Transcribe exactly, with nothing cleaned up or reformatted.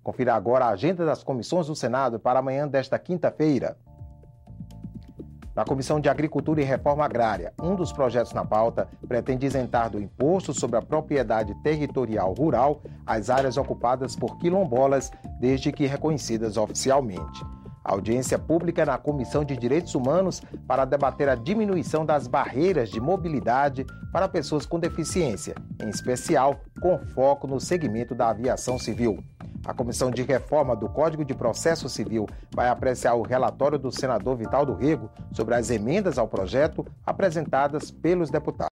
Confira agora a agenda das comissões do Senado para amanhã desta quinta-feira. Na Comissão de Agricultura e Reforma Agrária, um dos projetos na pauta pretende isentar do imposto sobre a propriedade territorial rural as áreas ocupadas por quilombolas, desde que reconhecidas oficialmente. A audiência pública na Comissão de Direitos Humanos para debater a diminuição das barreiras de mobilidade para pessoas com deficiência, em especial com foco no segmento da aviação civil. A Comissão de Reforma do Código de Processo Civil vai apreciar o relatório do senador Vital do Rego sobre as emendas ao projeto apresentadas pelos deputados.